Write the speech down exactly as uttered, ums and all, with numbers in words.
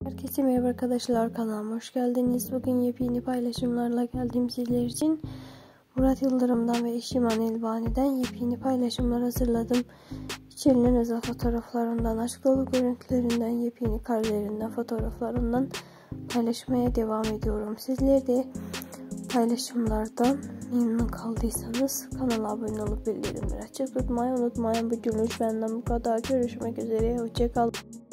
Herkese merhaba arkadaşlar, kanalıma hoş geldiniz. Bugün yepyeni paylaşımlarla geldiğim sizler için. Murat Yıldırım'dan ve eşi İman Elbani'den yepyeni paylaşımlar hazırladım. İçerilen özel fotoğraflarından, aşk dolu görüntülerinden, yepyeni karelerinden, fotoğraflarından paylaşmaya devam ediyorum. Sizler de paylaşımlardan memnun kaldıysanız kanala abone olup bildirimleri açık tutmayı unutmayın. Bugünlük benden bu kadar. Görüşmek üzere. Hoşçakalın.